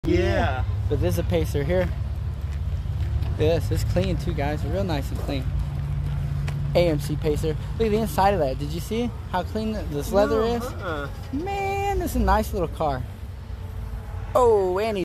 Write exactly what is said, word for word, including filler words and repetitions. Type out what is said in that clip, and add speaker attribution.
Speaker 1: Yeah.
Speaker 2: But this is a Pacer here. This is clean too, guys. Real nice and clean. A M C Pacer. Look at the inside of that. Did you see how clean this leather
Speaker 1: No,
Speaker 2: is?
Speaker 1: uh-uh.
Speaker 2: Man, this is a nice little car. Oh, and he